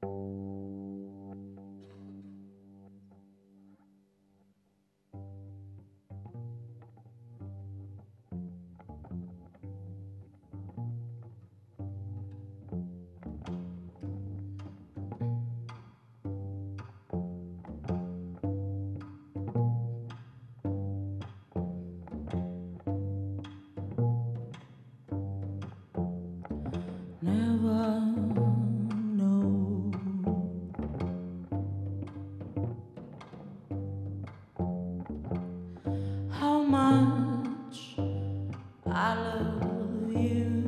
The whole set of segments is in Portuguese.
Never know how much I love you.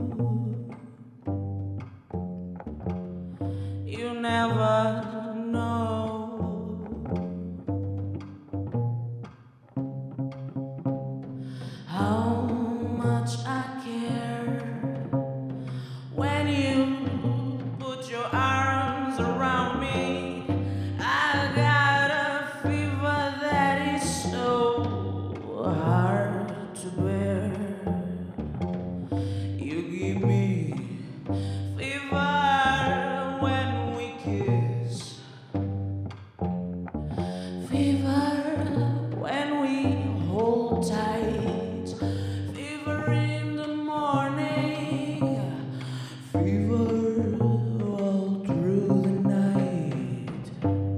You never know how much I care when you put your arms around me. I got a fever that is so hard to bear. You give me fever when we kiss, fever when we hold tight, fever in the morning, fever all through the night.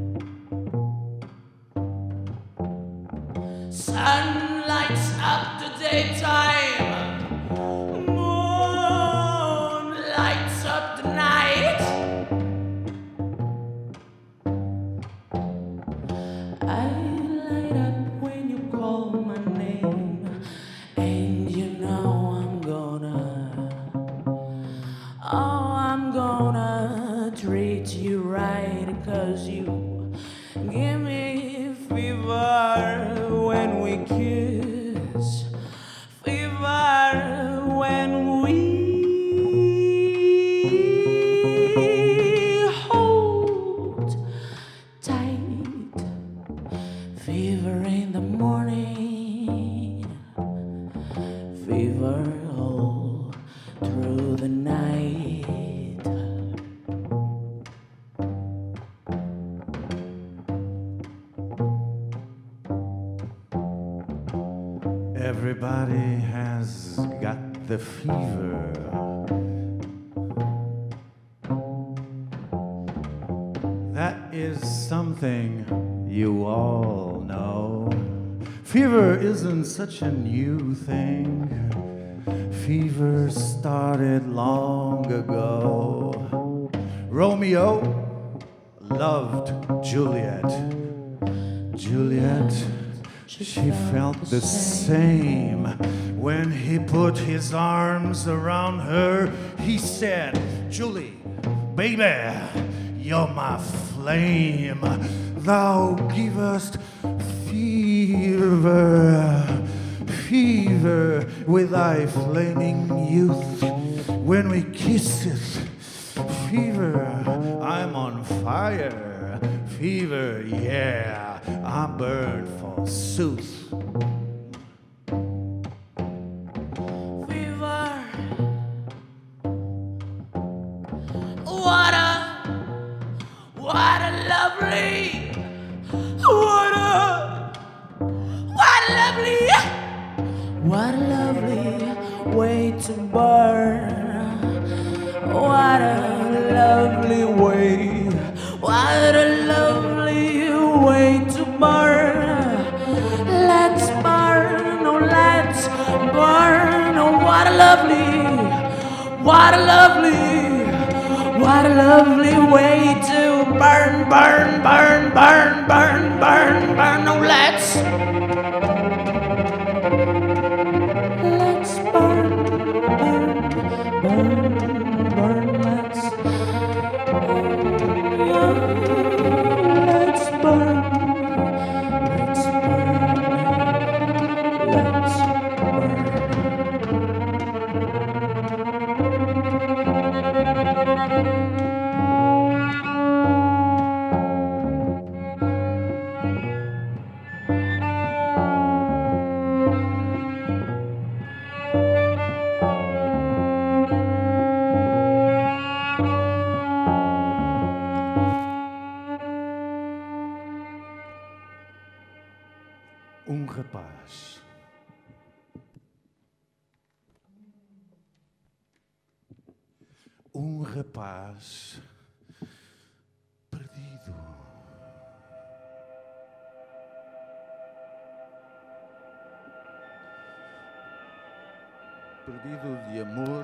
Sun lights up the daytime, moon lights up the night. I light up when you call my name, and you know I'm gonna treat you right, 'cause you give me fever when we kiss, fever when we hold tight, fever in the morning, fever all through the night. Everybody has got the fever. That is something you all know. Fever isn't such a new thing. Fever started long ago. Romeo loved Juliet. Juliet, she felt the same. When he put his arms around her, he said, Julie, baby, you're my flame. Thou givest fever, fever with thy flaming youth. When we kiss it, fever, I'm on fire. Fever, yeah, I burn forsooth. Fever, what a lovely, what a lovely way to burn. What a lovely way, what a lovely way to burn. Let's burn, oh let's burn, oh what a lovely, what a lovely, what a lovely way to burn, burn, burn, burn, burn, burn, burn, oh let's burn, burn, burn, burn, let's burn, let's burn, let's burn. rapaz. Um rapaz perdido. Perdido de amor.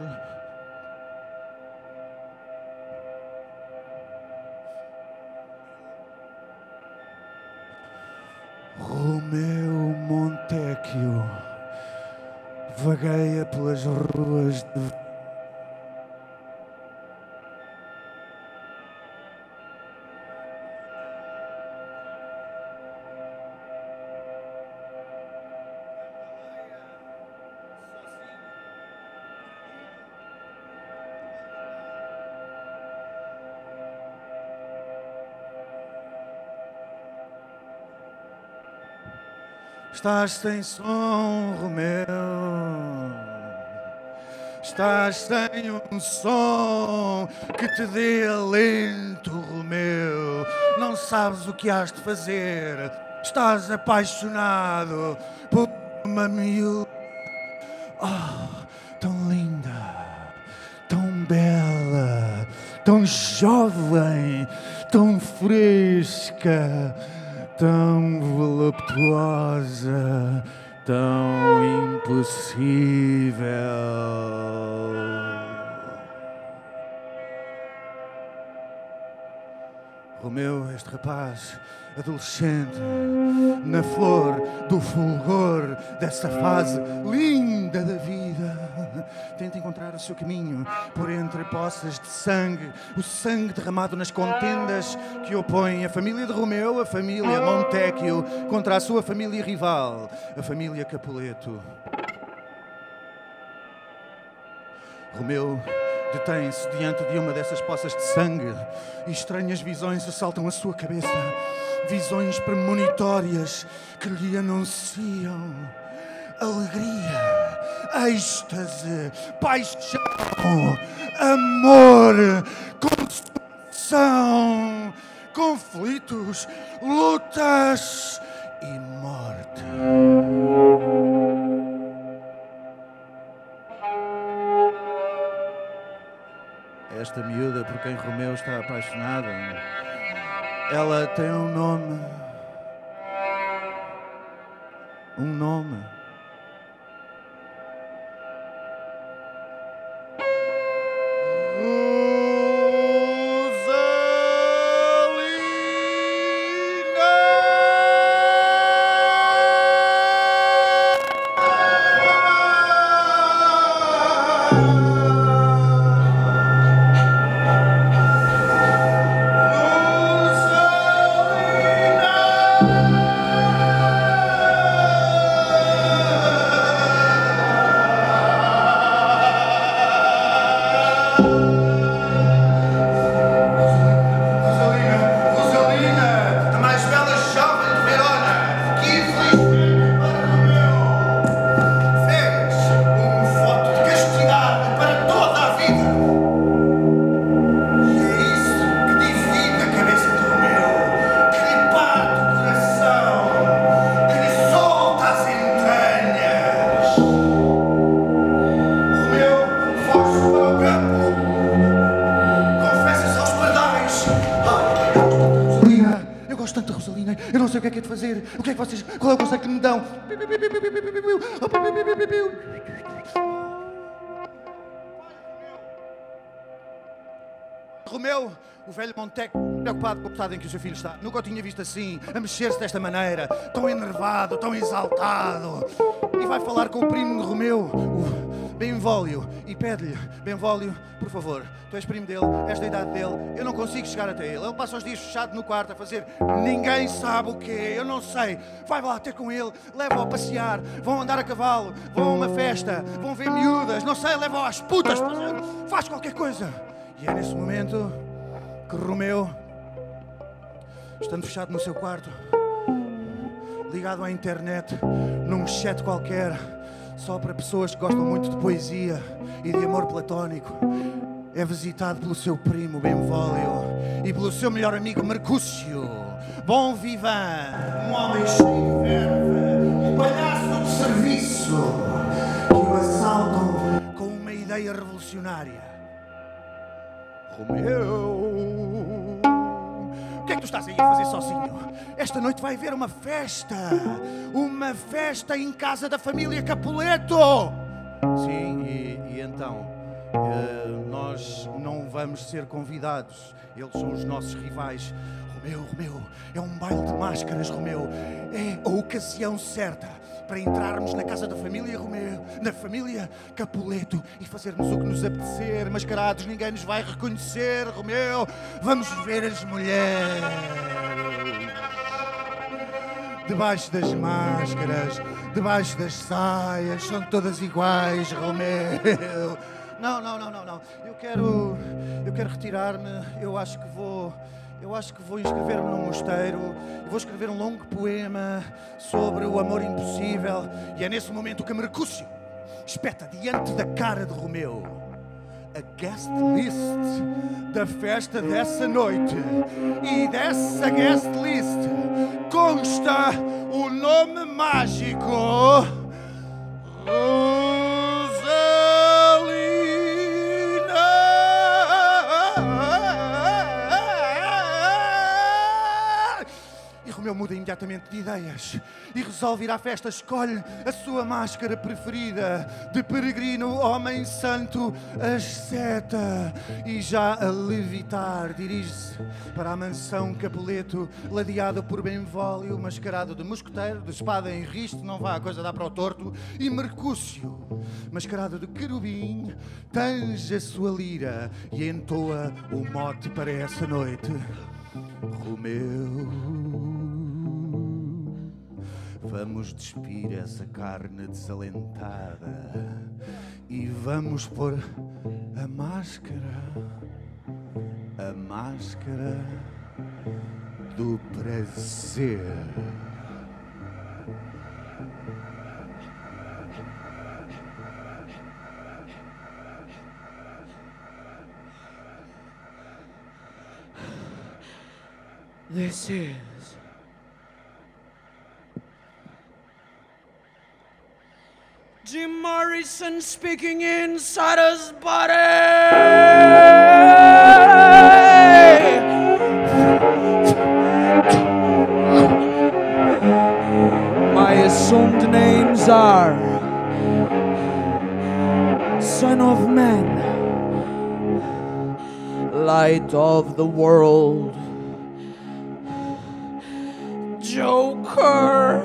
Romeu Montecchio vagueia pelas ruas de... Estás sem som, Romeu. Estás sem um som que te dê alento, Romeu. Não sabes o que has de fazer. Estás apaixonado por uma miúda. Oh, tão linda, tão bela, tão jovem, tão fresca, tão voluptuosa, tão impossível. Romeu, este rapaz, adolescente, na flor do fulgor dessa fase linda da vida, tenta encontrar o seu caminho por entre poças de sangue, o sangue derramado nas contendas que opõem a família de Romeu, a família Montecchio, contra a sua família rival, a família Capuleto. Romeu detém-se diante de uma dessas poças de sangue e estranhas visões assaltam a sua cabeça. Visões premonitórias que lhe anunciam alegria, êxtase, paixão, amor, consumação, conflitos, lutas e morte. Esta miúda por quem Romeu está apaixonado, ela tem um nome. Um nome. Eu não sei o que é de fazer. O que é que vocês... Qual é o conselho que me dão? Romeu, o velho Montecchio, preocupado com o estado em que o seu filho está. Nunca o tinha visto assim, a mexer-se desta maneira, tão enervado, tão exaltado. E vai falar com o primo de Romeu, o Benvolio, e pede-lhe: Benvolio, por favor, tu és primo dele, és da idade dele, eu não consigo chegar até ele. Ele passa os dias fechado no quarto a fazer ninguém sabe o quê, eu não sei. Vai lá ter com ele, leva-o a passear, vão andar a cavalo, vão a uma festa, vão ver miúdas, não sei, leva-o às putas, faz qualquer coisa. E é nesse momento que Romeu, estando fechado no seu quarto, ligado à internet, num chat qualquer, só para pessoas que gostam muito de poesia e de amor platónico, é visitado pelo seu primo Benvolio e pelo seu melhor amigo Mercúcio. Bom vivant, um homem cheio de verve, isso que o assaltam com uma ideia revolucionária. Romeu, o que é que tu estás aí a fazer sozinho? Esta noite vai haver uma festa em casa da família Capuleto. Sim, e então, nós não vamos ser convidados, eles são os nossos rivais. Romeu, é um baile de máscaras, Romeu. É a ocasião certa para entrarmos na casa da família Romeu, na família Capuleto, e fazermos o que nos apetecer, mascarados, ninguém nos vai reconhecer, Romeu. Vamos ver as mulheres debaixo das máscaras, debaixo das saias, são todas iguais, Romeu. Não. Eu quero retirar-me. Eu acho que vou inscrever-me num mosteiro e vou escrever um longo poema sobre o amor impossível. E é nesse momento que Mercúcio espeta diante da cara de Romeu a guest list da festa dessa noite. E dessa guest list consta o nome mágico Romeu muda imediatamente de ideias e resolve ir à festa. Escolhe a sua máscara preferida de peregrino homem santo asceta e já a levitar dirige-se para a mansão Capuleto, ladeado por Benvolio, mascarado de mosqueteiro, de espada em riste, não vá, a coisa dá para o torto, e Mercúcio, mascarado de querubim, tange a sua lira e entoa o mote para essa noite. Romeu, vamos despir essa carne desalentada e vamos pôr a máscara do prazer. This is Jim Morrison speaking inside his body. My assumed names are Son of Man, Light of the World, Joker,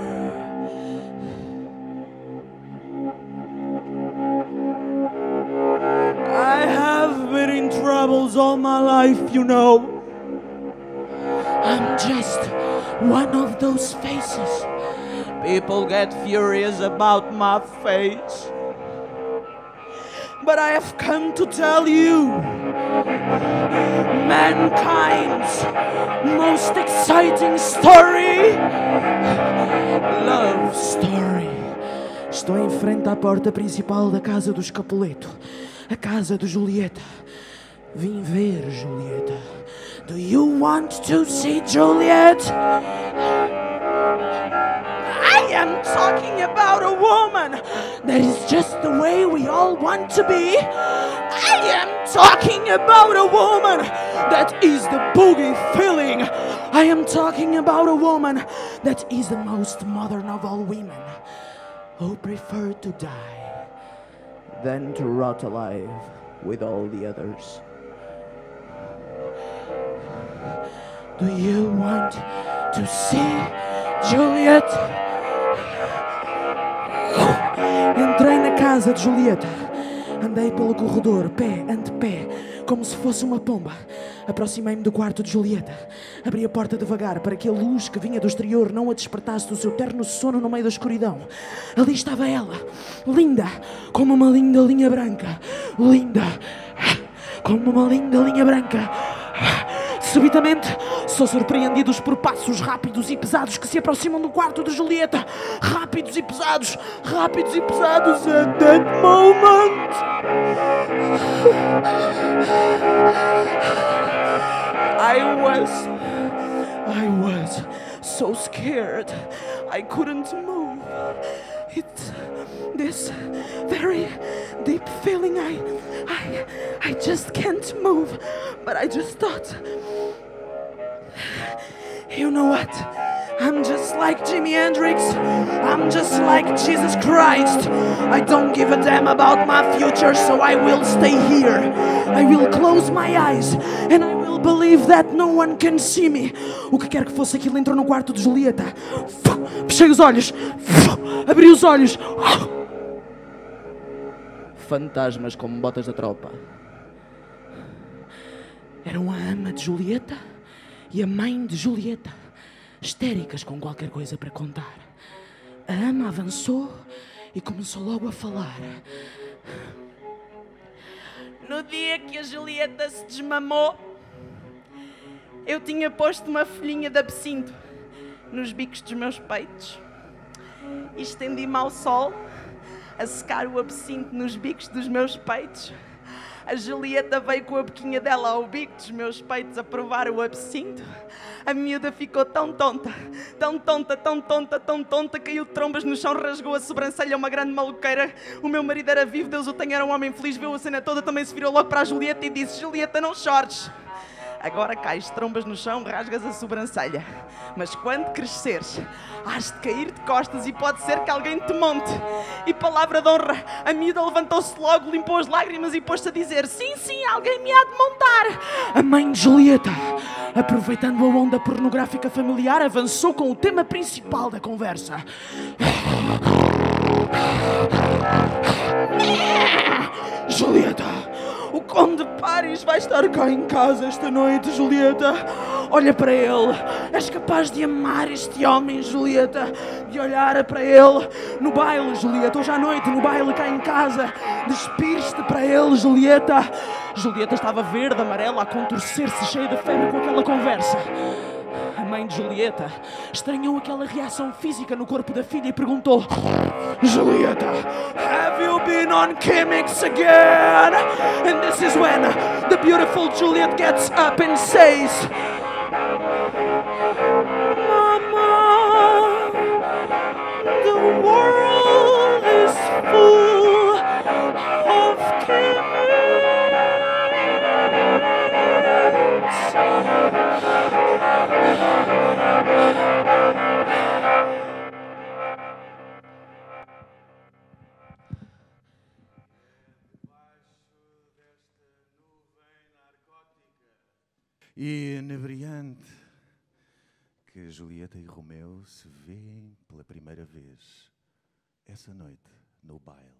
I have been in troubles all my life, you know. I'm just one of those faces. People get furious about my face. But I have come to tell you, mankind's most exciting story, love story. Estou em frente à porta principal da casa dos Capuleto, a casa de Julieta. Vim ver Julieta. Do you want to see Juliet? I am talking about a woman that is just the way we all want to be. I am talking about a woman that is the boogie feeling. I am talking about a woman that is the most modern of all women, who prefer to die than to rot alive with all the others. Do you want to see Juliet? Entrei na casa de Julieta. Andei pelo corredor, pé ante pé, como se fosse uma pomba. Aproximei-me do quarto de Julieta. Abri a porta devagar para que a luz que vinha do exterior não a despertasse do seu terno sono no meio da escuridão. Ali estava ela, linda, como uma linda linha branca. Linda, como uma linda linha branca. Subitamente, sou surpreendidos por passos rápidos e pesados que se aproximam do quarto de Julieta. Rápidos e pesados, rápidos e pesados. At that moment, I was so scared. I couldn't move. It's this very deep feeling. I just can't move. But I just thought, you know what? I'm just like Jimi Hendrix. I'm just like Jesus Christ. I don't give a damn about my future, so I will stay here. I will close my eyes and I will believe that no one can see me. O que quer que fosse aquilo entrou no quarto de Julieta. Fechei os olhos. Abri os olhos. Fantasmas como botas da tropa. Eram a ama de Julieta e a mãe de Julieta, histéricas com qualquer coisa para contar. A ama avançou e começou logo a falar. No dia que a Julieta se desmamou, eu tinha posto uma folhinha de absinto nos bicos dos meus peitos e estendi-me ao sol a secar o absinto nos bicos dos meus peitos. A Julieta veio com a boquinha dela ao bico dos meus peitos a provar o absinto. A miúda ficou tão tonta, caiu de trombas no chão, rasgou a sobrancelha, uma grande maluqueira. O meu marido era vivo, Deus o tenha, era um homem feliz, viu a cena toda, também se virou logo para a Julieta e disse: Julieta, não chores. Agora cais de trombas no chão, rasgas a sobrancelha. Mas quando cresceres, has de cair de costas e pode ser que alguém te monte. E palavra de honra, a miúda levantou-se logo, limpou as lágrimas e pôs-se a dizer: sim, sim, alguém me há de montar. A mãe de Julieta, aproveitando a onda pornográfica familiar, avançou com o tema principal da conversa. Julieta, o Conde Paris vai estar cá em casa esta noite, Julieta. Olha para ele. És capaz de amar este homem, Julieta? De olhar para ele no baile, Julieta. Hoje à noite, no baile cá em casa. Despires-te para ele, Julieta. Julieta estava verde, amarela, a contorcer-se, cheia de febre com aquela conversa. A mãe de Julieta estranhou aquela reação física no corpo da filha e perguntou: Julieta, have you been on Chemix again? And this is when the beautiful Juliet gets up and says, Mama, the world is full of Chemix. E inebriante que Julieta e Romeu se veem pela primeira vez essa noite no baile.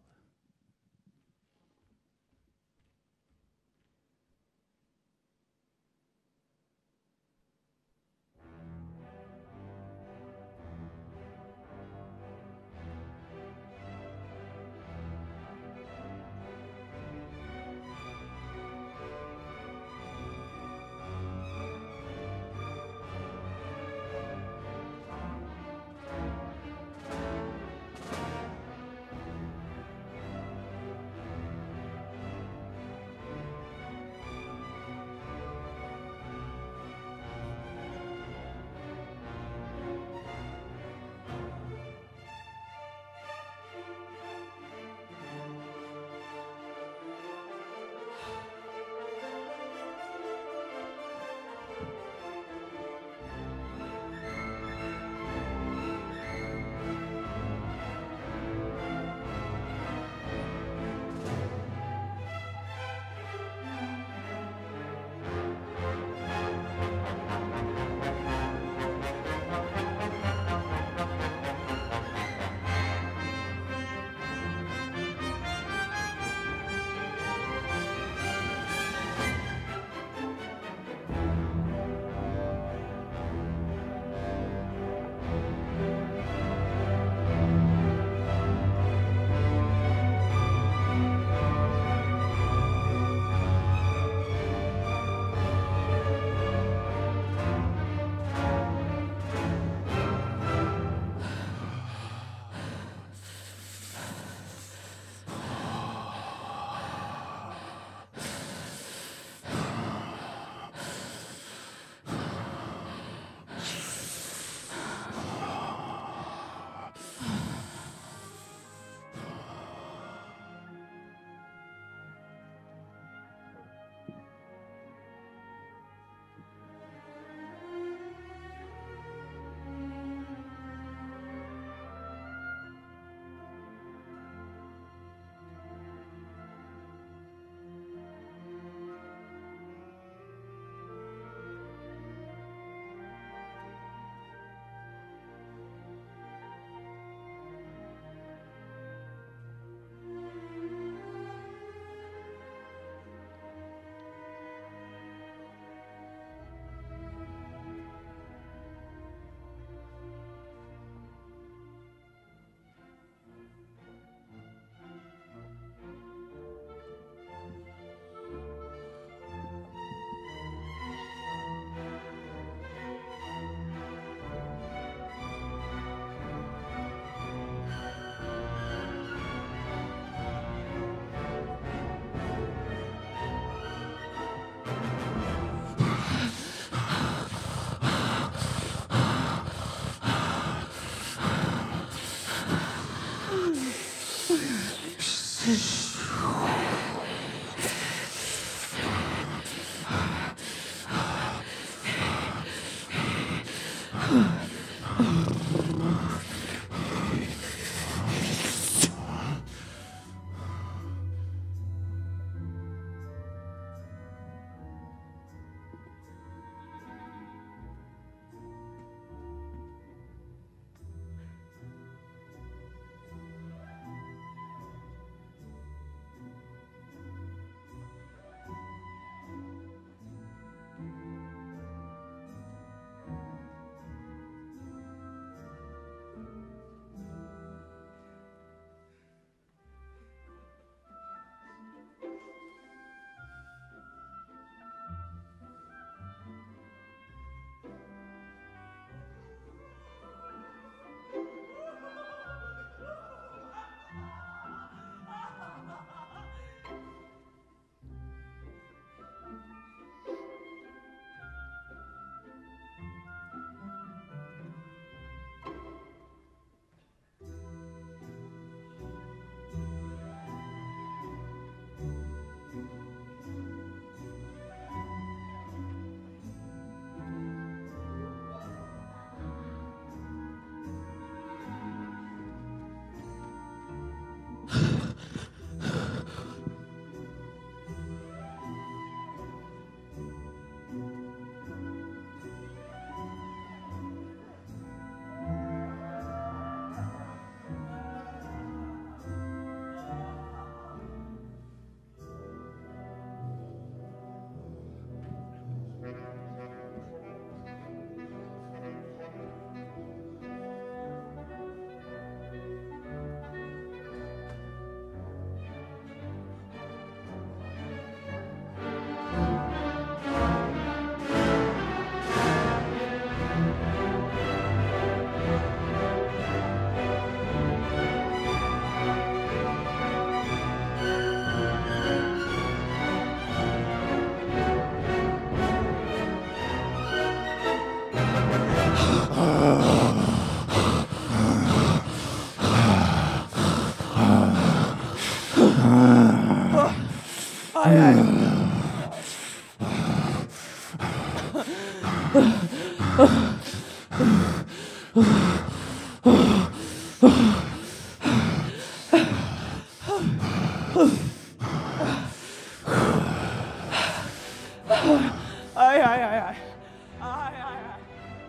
Ai, ai, ai, ai. Ai, ai, ai.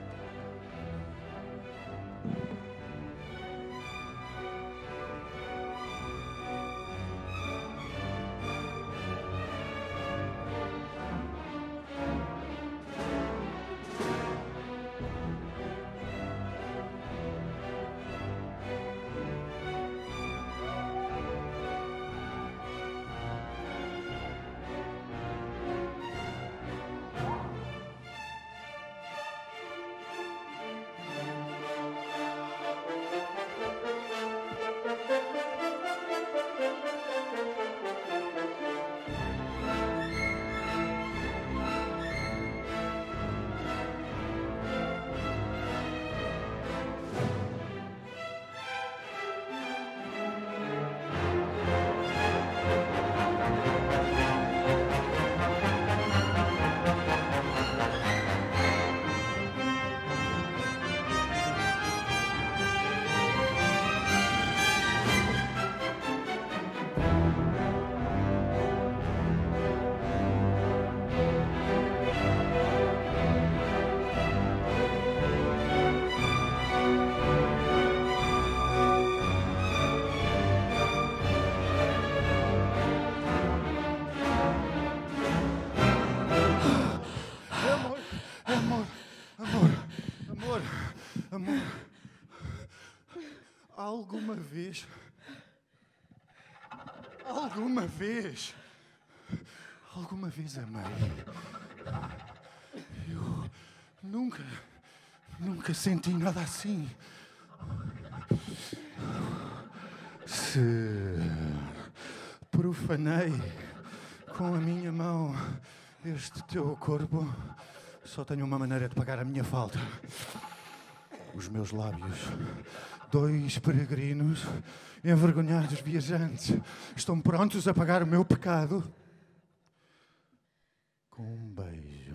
Amor, alguma vez amei. Eu nunca senti nada assim. Se profanei com a minha mão este teu corpo, só tenho uma maneira de pagar a minha falta. Os meus lábios, dois peregrinos, envergonhados viajantes, estão prontos a pagar o meu pecado com um beijo.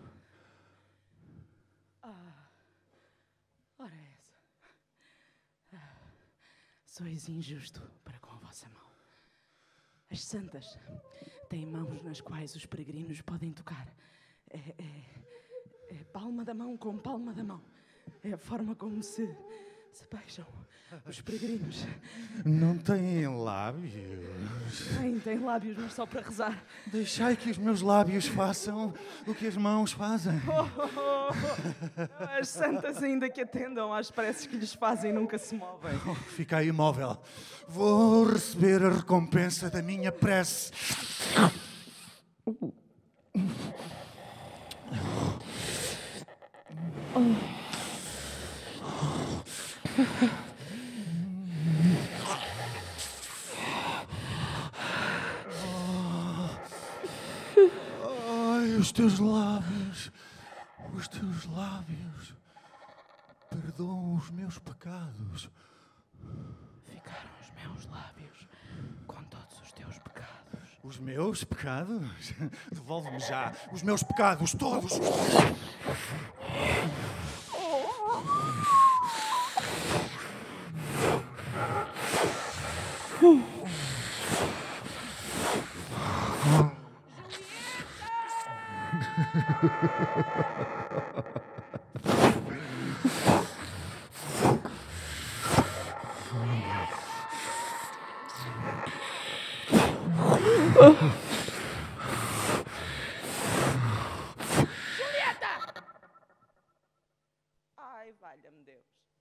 Ora essa. Sois injusto para com a vossa mão. As santas têm mãos nas quais os peregrinos podem tocar. É palma da mão com palma da mão. É a forma como se beijam os peregrinos. Não têm lábios? Têm lábios, mas só para rezar. Deixai que os meus lábios façam o que as mãos fazem. As santas, ainda que atendam às preces que lhes fazem, nunca se movem. Fiquei imóvel. Vou receber a recompensa da minha prece. Ai, os teus lábios, perdoam os meus pecados. Ficaram os meus lábios com todos os teus pecados. Os meus pecados? Devolve-me já os meus pecados todos. Julieta! Ai, valha-me Deus.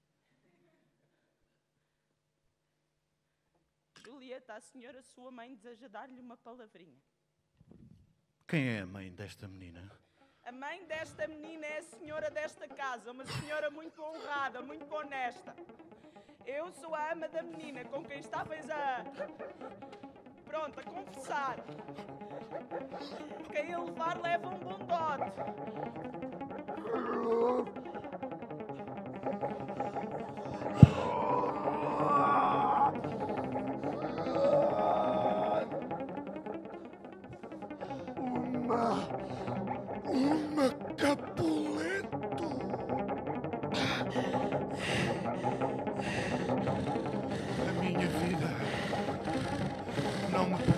Julieta, a senhora, sua mãe, deseja dar-lhe uma palavrinha. Quem é a mãe desta menina? A mãe desta menina é a senhora desta casa, uma senhora muito honrada, muito honesta. Eu sou a ama da menina com quem estavas a confessar. Quem a levar leva um bom dote. Uma Capulet!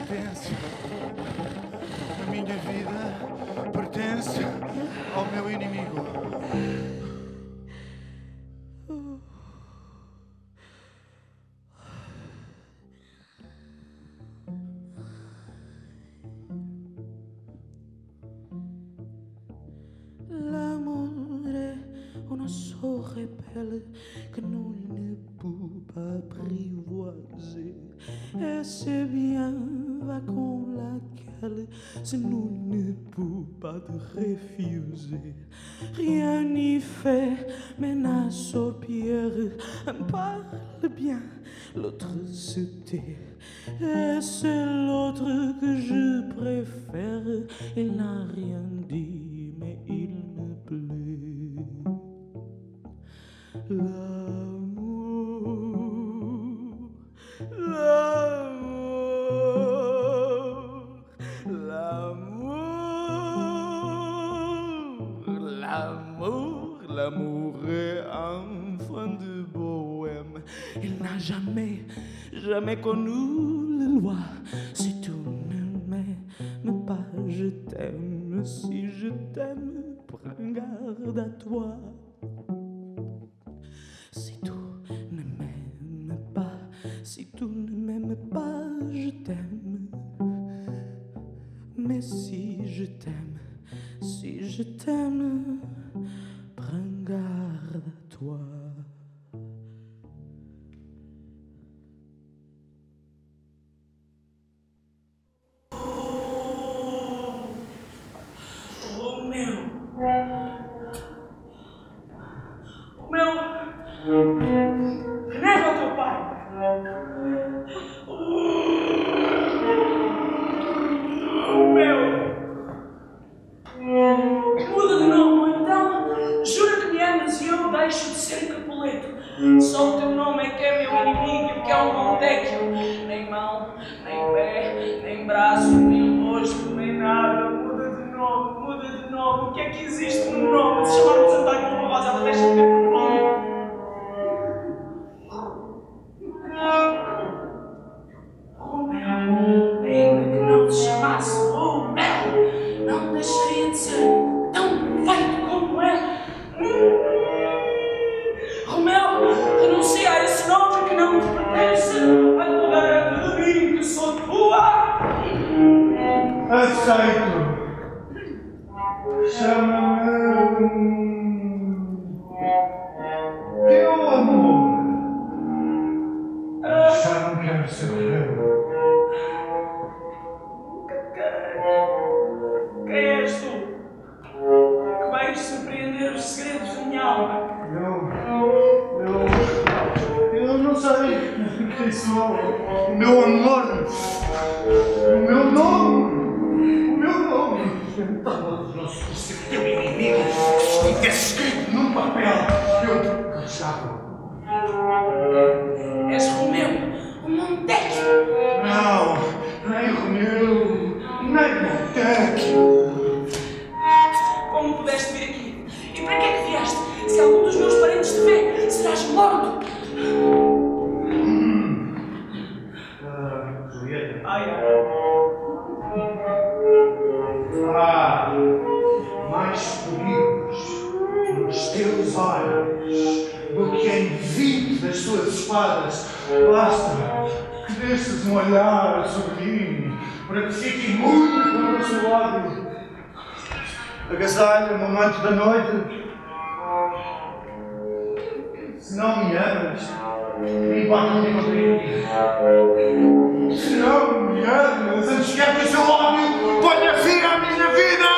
pertence. A minha vida pertence ao meu inimigo. L'amour est un oiseau rebelle que nous ne pouvons pas apprivoiser. Et c'est bien vacances laquelle si nous ne pouvons pas te refuser. Rien n'y fait, menace aux pierres, un parle bien, l'autre se tait. Et c'est l'autre que je préfère, il n'a rien dit, mais il me plaît. L'amour, l'amour, l'amour, l'amour, l'amour est un fin de bohème. Il n'a jamais connu les lois. Si tu ne m'aimes pas, je t'aime. Si je t'aime, prends garde à toi. Si tu ne m'aimes pas, si tu ne m'aimes pas, je t'aime. Mais si je t'aime, prends garde à toi. Renega ao teu pai. Muda de nome, então jura que me amas e eu deixo de ser Capuleto. Só o teu nome é que é meu inimigo, que é um Montecchio. Nem mão, nem pé, nem braço, nem rosto, nem nada. Muda de nome. O que é que existe no nome? Se chamarmos António Lua Rosa, ela deixa de ver por nome. Romeu, ainda que não te chamasse Romeu, não deixaria de ser tão feito como é. Romeu, renuncia a esse nome que não te pertence. Apodera-te de mim, que sou tua. Aceito. Chama-me teu amor. Já não quero saber. Quem és tu? Que vais surpreender os segredos da minha alma. Eu não sei quem sou. O meu amor. O meu nome. Todos nós ser teu inimigo. Se tivesse escrito num papel, eu te gostava. És Romeu, o Montecchio. Não, nem Romeu, nem Montecchio. Como pudeste vir aqui? E para que é que vieste? Se algum dos meus parentes te vê, serás morto. Julieta. Ai. Mais perigos nos teus olhos do que em 20 das tuas espadas. Basta que deixes um olhar sobre mim para que fique imune para o seu lado. Agasalha-me o manto da noite. Se não me amas, me importa-me contigo. Se não me amas, antes que o seu ódio ponha fim à minha vida!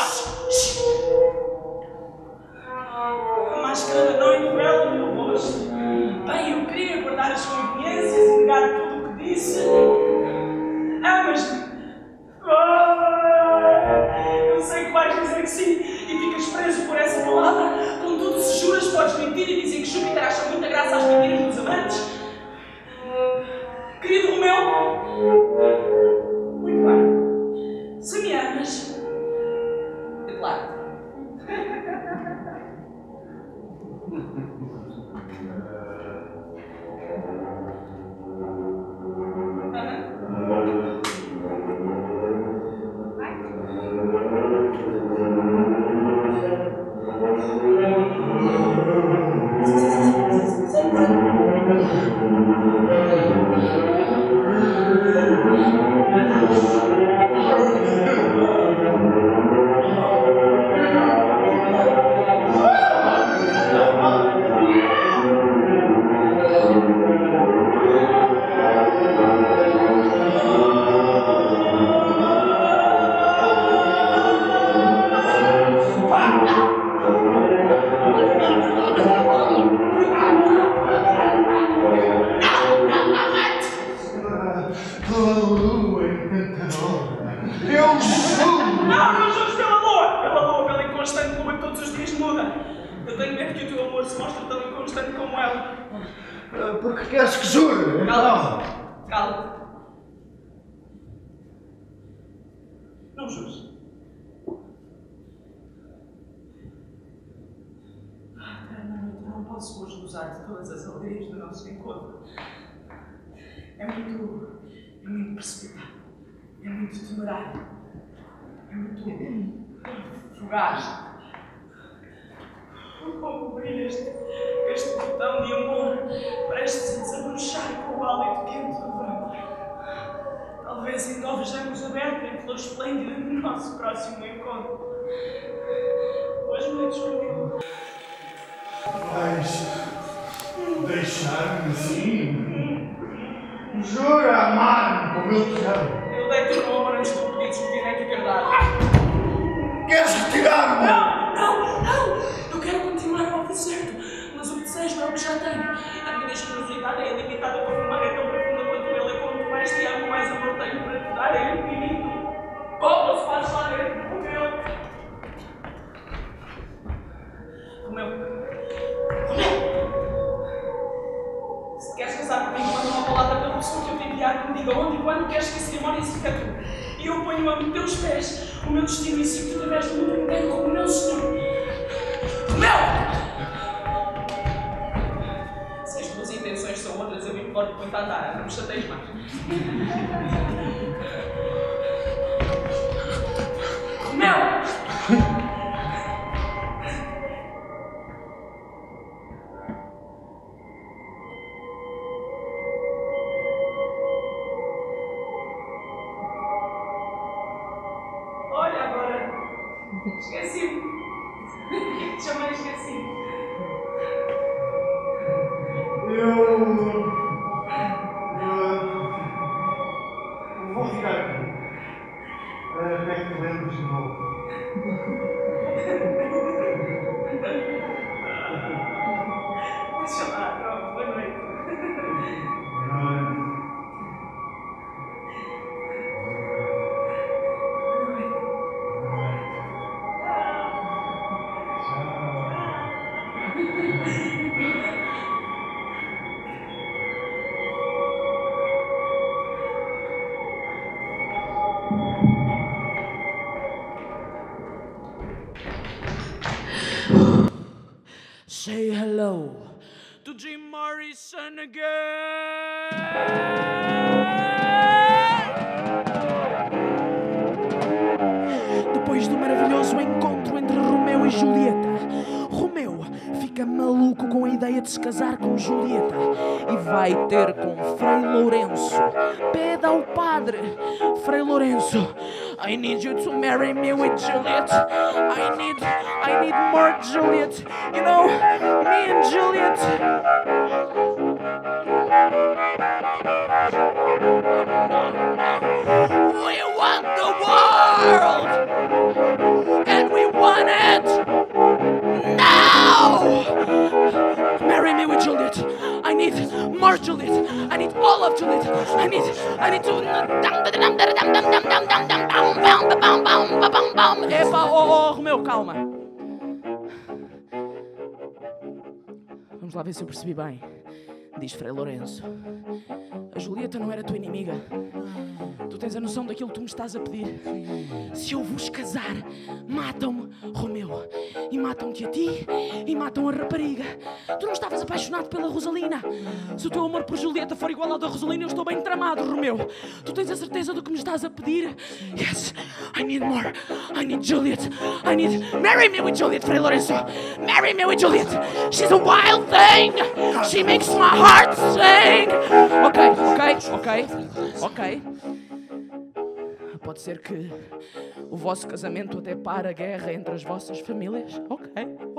A máscara da noite revela o meu rosto. Bem, eu queria guardar as conveniências e negar tudo o que disse. Amas-me? Eu sei que vais dizer que sim e ficas preso por essa palavra. Contudo, se juras, podes mentir e dizer que Júpiter acha muita graça às mentiras dos amantes. Querido Romeu, muito bem. Se me amas, declaro. Porque queres que jure? Cala-te. Cala-te. Não jures. Não posso hoje usar de todas as alegrias do nosso encontro. É muito precipitado. É muito temerário. É muito fugaz. Como brilha este botão de amor prestes a desabrochar com o hálito quente do verão. Talvez ainda o vejamos aberto em flor esplêndida no nosso próximo encontro. Boas noites comigo. Vais deixar-me assim? Jura amar-me como eu te amo. Eu deito no ombro antes de tu pedir despedir e cardápio. Queres retirar-me? Não! Eu quero continuar ao deserto, mas o desejo é o que já tenho. A minha generosidade é ilimitada por uma é tão profunda quanto ele é. Quanto mais te amo, mais amor tenho para te dar. É infinito. Como se faz lá dentro? Romeu. Se te queres casar comigo, manda uma palavra pela pessoa que eu te enviar, que me diga onde e quando queres que a cerimónia se efetue. E eu ponho a teus pés o meu destino e sigo-te através do mundo inteiro como o meu Senhor. Romeu! Se as tuas intenções são outras, eu me importo muito a andar, não me chateies mais. Romeu! Olha agora, esqueci-me. Chamei esqueci. Eu vou ficar aqui. Até que te lembres de novo. Deixa lá, pronto, boa noite. Say hello to Jim Morrison again. Depois do maravilhoso encontro entre Romeu e Julieta, Romeu fica maluco com a ideia de se casar com Julieta e vai ter com Frei Lourenço. Pede ao padre: Frei Lourenço, I need you to marry me with Juliet. I need more Juliet. You know, me and Juliet. We want the world, and we want it now. Marry me with Juliet. I need more Juliet. I need all of Juliet. I need to. Epa, Romeu, calma. Vamos lá ver se eu percebi bem. Diz Frei Lourenço. A Julieta não era tua inimiga. Tu tens a noção daquilo que tu me estás a pedir? Se eu vos casar, matam-me, Romeu. E matam-te a ti e matam a rapariga. Tu não estavas apaixonado pela Rosalina. Se o teu amor por Julieta for igual ao da Rosalina, eu estou bem tramado, Romeu. Tu tens a certeza do que me estás a pedir? Yes, I need more. I need Juliet. I need... Marry me with Juliet, Frei Lourenço. Marry me with Juliet. She's a wild thing. She makes my heart sing. Ok. Pode ser que o vosso casamento até pare a guerra entre as vossas famílias. Ok.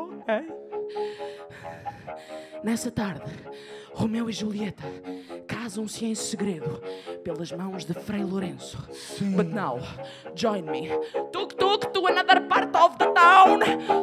Nessa tarde, Romeu e Julieta casam-se em segredo pelas mãos de Frei Lourenço. Sim. But now, join me. Tuk tuk to another part of the town.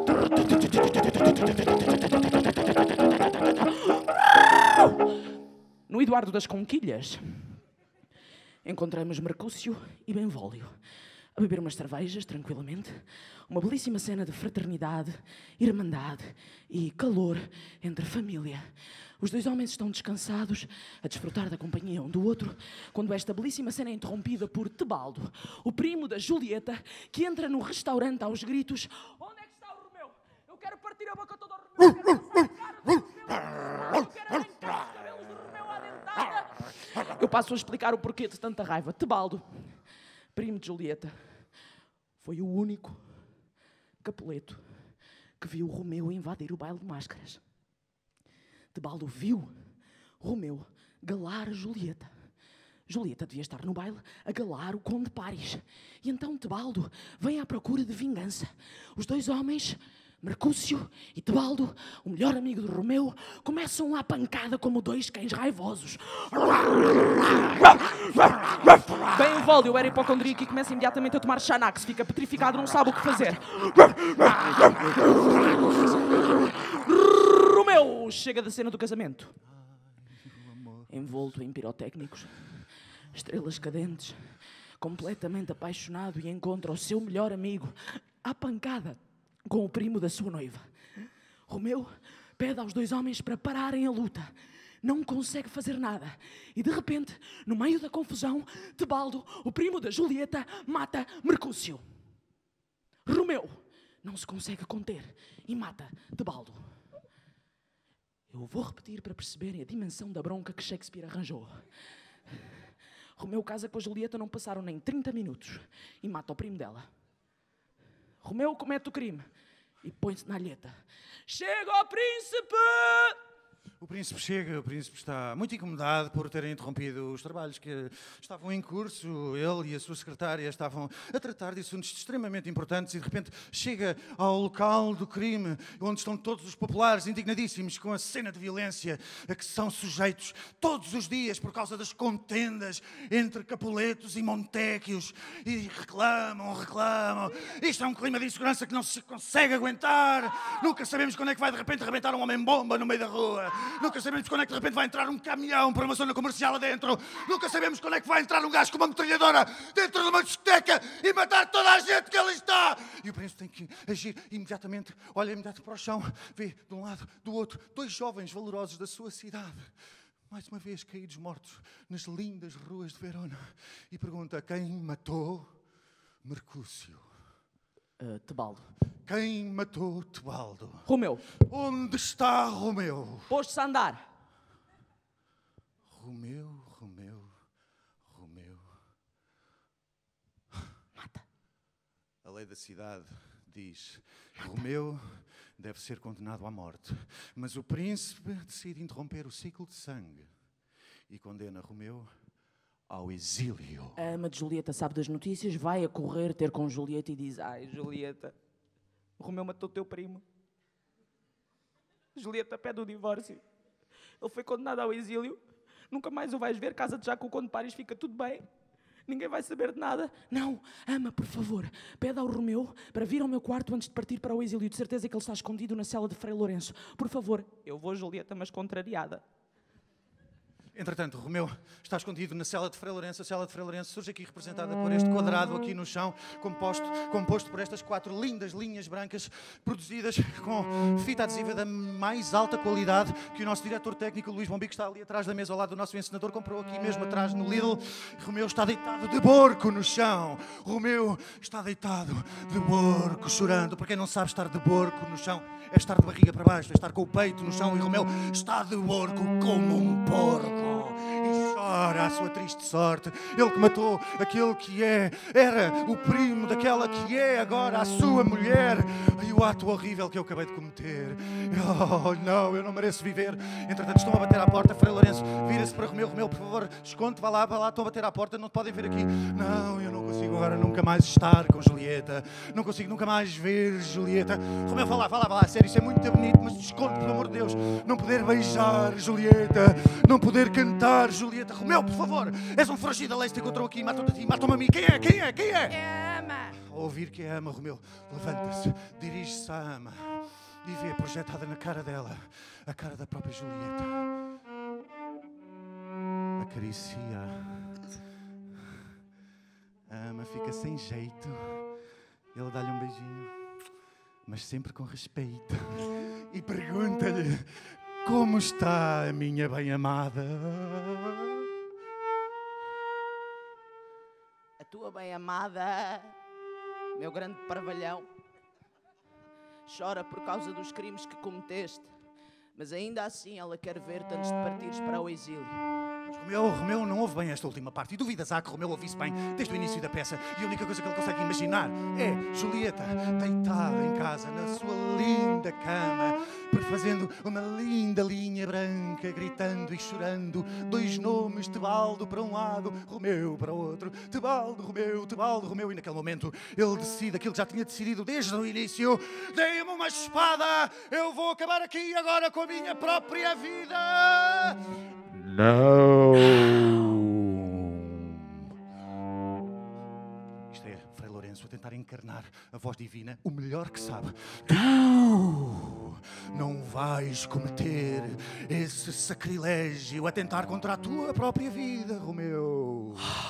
No Eduardo das Conquilhas, encontramos Mercúcio e Benvolio a beber umas cervejas tranquilamente. Uma belíssima cena de fraternidade, irmandade e calor entre família. Os dois homens estão descansados, a desfrutar da companhia um do outro, quando esta belíssima cena é interrompida por Tebaldo, o primo da Julieta, que entra no restaurante aos gritos: onde é que está o Romeu? Eu quero partir a boca toda ao Romeu, eu quero passar a cara do Romeu, eu quero arrancar os cabelos do Romeu à dentada. Eu passo a explicar o porquê de tanta raiva. Tebaldo, primo de Julieta, foi o único Capuleto que viu Romeu invadir o baile de máscaras. Tebaldo viu Romeu galar Julieta. Julieta devia estar no baile a galar o Conde Paris. E então Tebaldo vem à procura de vingança. Os dois homens, Mercúcio e Tebaldo, o melhor amigo de Romeu, começam à pancada como dois cães raivosos. Bem, o Voldio era hipocondríaco e começa imediatamente a tomar Xanax. Fica petrificado, não sabe o que fazer. Romeu chega da cena do casamento, envolto em pirotécnicos, estrelas cadentes, completamente apaixonado, e encontra o seu melhor amigo à pancada com o primo da sua noiva. Romeu pede aos dois homens para pararem a luta. Não consegue fazer nada. E de repente, no meio da confusão, Tebaldo, o primo da Julieta, mata Mercúcio. Romeu não se consegue conter e mata Tebaldo. Eu vou repetir para perceberem a dimensão da bronca que Shakespeare arranjou. Romeu casa com a Julieta, não passaram nem 30 minutos e mata o primo dela. Romeu comete o crime e põe-se na alheta. Chega o príncipe! O príncipe chega, o príncipe está muito incomodado por terem interrompido os trabalhos que estavam em curso. Ele e a sua secretária estavam a tratar de assuntos extremamente importantes e de repente chega ao local do crime, onde estão todos os populares indignadíssimos com a cena de violência a que são sujeitos todos os dias por causa das contendas entre Capuletos e Montéquios, e reclamam. Isto é um clima de insegurança que não se consegue aguentar. Nunca sabemos quando é que vai de repente arrebentar um homem-bomba no meio da rua. Nunca sabemos quando é que de repente vai entrar um caminhão para uma zona comercial adentro. Nunca sabemos quando é que vai entrar um gajo com uma metralhadora dentro de uma discoteca e matar toda a gente que ali está. E o príncipe tem que agir imediatamente, olha imediatamente para o chão, vê de um lado, do outro, dois jovens valorosos da sua cidade, mais uma vez caídos mortos nas lindas ruas de Verona, e pergunta: quem matou Mercúcio? Tebaldo. Quem matou Tebaldo? Romeu. Onde está Romeu? Posto-se a andar. Romeu. Mata. A lei da cidade diz: Romeu deve ser condenado à morte. Mas o príncipe decide interromper o ciclo de sangue e condena Romeu ao exílio. A ama de Julieta sabe das notícias, vai a correr ter com Julieta e diz: ai, Julieta, o Romeu matou o teu primo. Julieta pede o divórcio. Ele foi condenado ao exílio. Nunca mais o vais ver. Casa-te já com o Conde Paris, fica tudo bem. Ninguém vai saber de nada. Não, ama, por favor, pede ao Romeu para vir ao meu quarto antes de partir para o exílio. De certeza que ele está escondido na cela de Frei Lourenço. Por favor. Eu vou, Julieta, mas contrariada. Entretanto, Romeu está escondido na cela de Frei Lourenço. A cela de Frei Lourenço surge aqui representada por este quadrado aqui no chão, composto por estas 4 lindas linhas brancas, produzidas com fita adesiva da mais alta qualidade, que o nosso diretor técnico, Luís Bombico, está ali atrás da mesa, ao lado do nosso encenador, comprou aqui mesmo atrás no Lidl. Romeu está deitado de borco no chão. Romeu está deitado de borco, chorando. Para quem não sabe, estar de borco no chão é estar de barriga para baixo, é estar com o peito no chão, e Romeu está de borco como um porco e chora a sua triste sorte. Ele que matou aquele que era o primo daquela que é agora a sua mulher, e o ato horrível que eu acabei de cometer. Oh, não, eu não mereço viver. Entretanto, estão a bater à porta. Frei Lourenço vira-se para Romeu. Romeu, por favor, esconde, vá lá, estão a bater à porta, não te podem ver aqui. Não, eu não consigo agora nunca mais estar com Julieta, não consigo nunca mais ver Julieta. Romeu, vá lá, sério, isso é muito bonito, mas esconde, pelo amor de Deus, não poder beijar Julieta, não poder cantar Julieta. Romeu, por favor, és um foragido da lei, te encontrou aqui, matou-te a ti, matou-me a mim. Quem é? Ama. Ao ouvir que a ama, Romeu levanta-se, dirige-se à ama e vê projetada na cara dela a cara da própria Julieta. Acaricia. A ama fica sem jeito. Ele dá-lhe um beijinho, mas sempre com respeito, e pergunta-lhe: como está a minha bem-amada? A tua bem-amada, meu grande parvalhão, chora por causa dos crimes que cometeste, mas ainda assim ela quer ver-te antes de partires para o exílio. Romeu não ouve bem esta última parte. E duvidas que Romeu ouvisse bem desde o início da peça. E a única coisa que ele consegue imaginar é Julieta deitada em casa, na sua linda cama, fazendo uma linda linha branca, gritando e chorando 2 nomes, Tebaldo para um lado, Romeu para o outro. Tebaldo, Romeu. E naquele momento ele decide aquilo que já tinha decidido desde o início: dei-me uma espada, eu vou acabar aqui agora com a minha própria vida. Não! Isto é Frei Lourenço a tentar encarnar a voz divina, o melhor que sabe. Tu não vais cometer esse sacrilégio a tentar contra a tua própria vida, Romeu.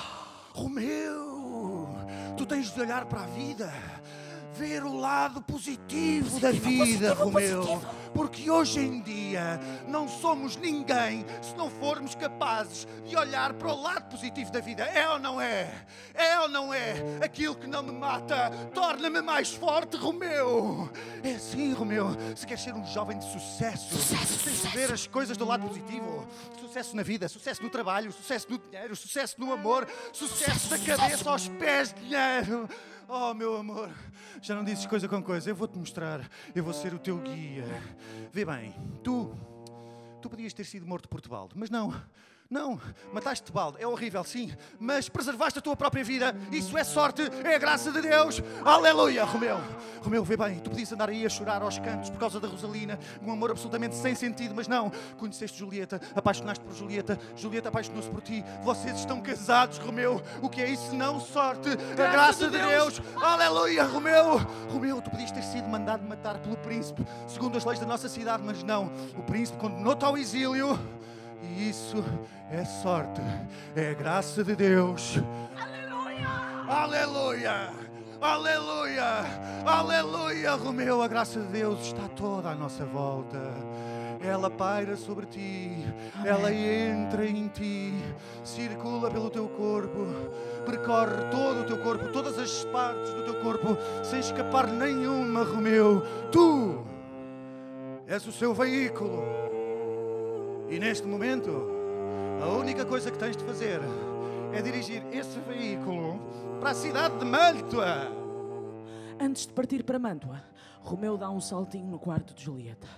Romeu, tu tens de olhar para a vida, ver o lado positivo da vida, Romeu. Porque hoje em dia não somos ninguém se não formos capazes de olhar para o lado positivo da vida. É ou não é? É ou não é? Aquilo que não me mata torna-me mais forte, Romeu. É assim, Romeu. Se queres ser um jovem de sucesso, tens de ver as coisas do lado positivo. Sucesso na vida, sucesso no trabalho, sucesso no dinheiro, sucesso no amor, sucesso da cabeça aos pés, dinheiro. Oh, meu amor, já não dizes coisa com coisa. Eu vou-te mostrar, eu vou ser o teu guia. Vê bem, tu podias ter sido morto por Tebaldo, mas não, mataste Tebaldo, é horrível, sim, mas preservaste a tua própria vida. Isso é sorte, é a graça de Deus. Aleluia, Romeu, vê bem, tu podias andar aí a chorar aos cantos por causa da Rosalina, um amor absolutamente sem sentido, mas não, conheceste Julieta, apaixonaste por Julieta, Julieta apaixonou-se por ti, vocês estão casados, Romeu. O que é isso não sorte? A graça de Deus. Aleluia, Romeu, tu podias ter sido mandado matar pelo príncipe, segundo as leis da nossa cidade, mas não, o príncipe condenou-te ao exílio. E isso é sorte, é a graça de Deus. Aleluia, Romeu, a graça de Deus está toda à nossa volta. Ela paira sobre ti, ela entra em ti, circula pelo teu corpo, percorre todo o teu corpo, todas as partes do teu corpo, sem escapar nenhuma, Romeu. Tu és o seu veículo. E neste momento, a única coisa que tens de fazer é dirigir esse veículo para a cidade de Mantua. Antes de partir para Mantua, Romeu dá um saltinho no quarto de Julieta.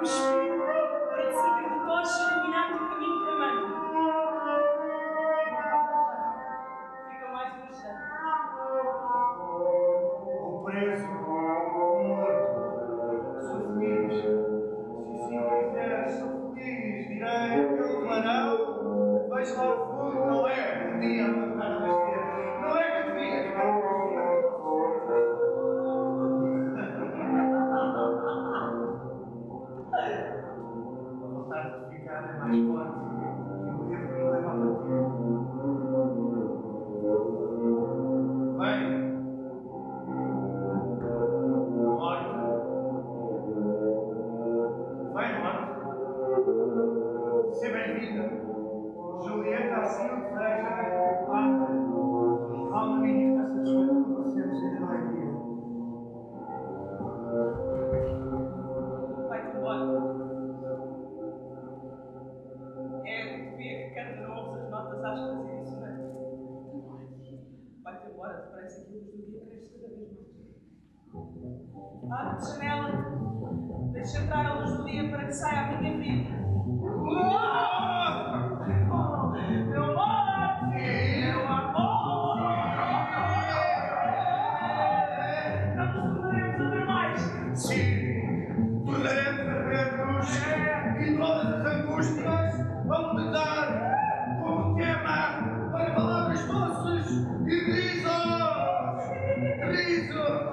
espelho para te servir de tocha e iluminar o caminho para Manta. Fica mais um instante. O preso, o morto, sou feliz. Se assim quiseres, sou feliz. Direi pelo clarão, vejo lá o fundo, não é um dia a matar a vestir. Não é que devia, a vontade de ficar é mais forte que o livro que leva a partir. Vem! Morte! Vem, morte! Seja bem-vinda! Julieta, assim o deseja. Anda! Alma minha está satisfeita com você, mas ainda não é dia. Vai-te embora. É a utopia que canta, não ouves as notas ásperas e dissonantes. Vai-te embora, depressa que a luz do dia cresce cada vez mais. Abre a janela, deixa entrar a luz do dia para que saia a minha vida. Meu morte, meu amor! Não nos tornaremos a ver mais! Sim, tornaremos a ver-nos e todas as angústias vão te dar como tema para palavras doces e risos! Risos!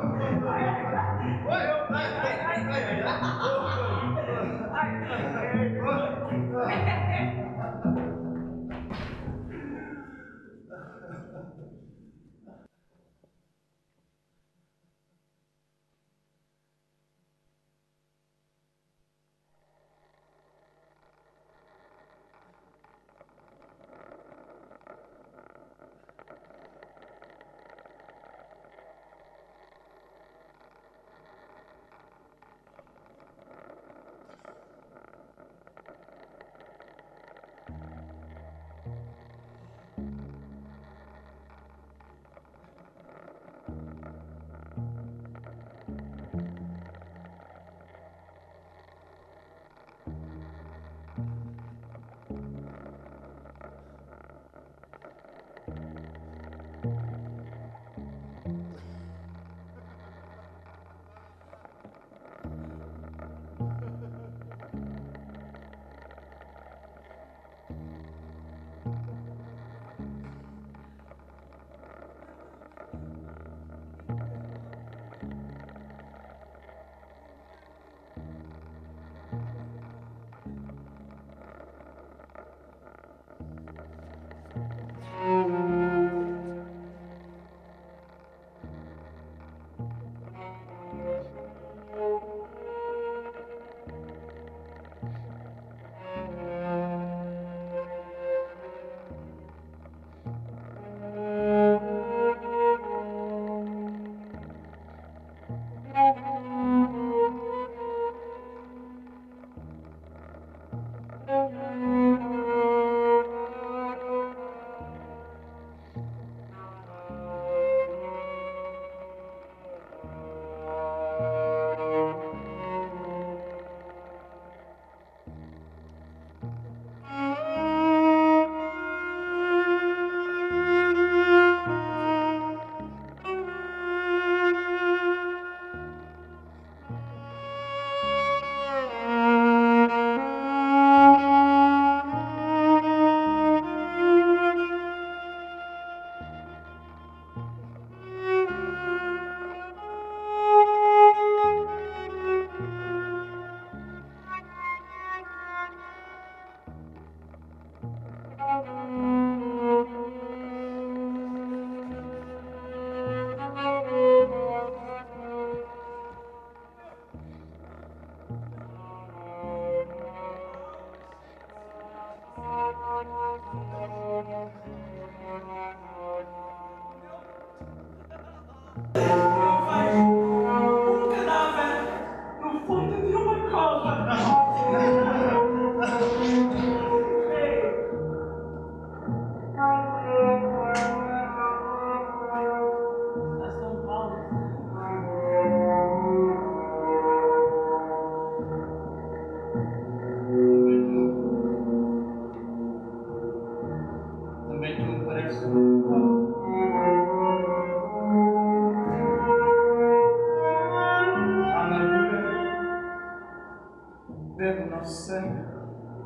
sei.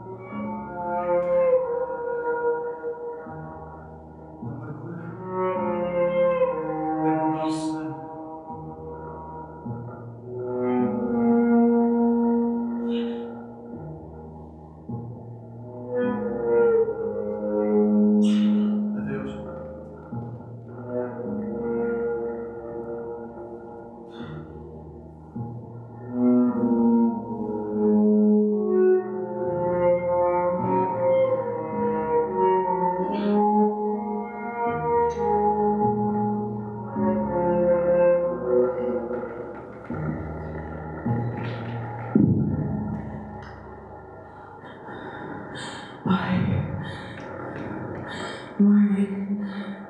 Mãe.